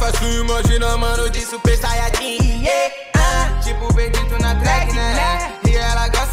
faço, imagina, mano, de super saiyajin, yeah. Tipo Vegito na track, né? E ela gosta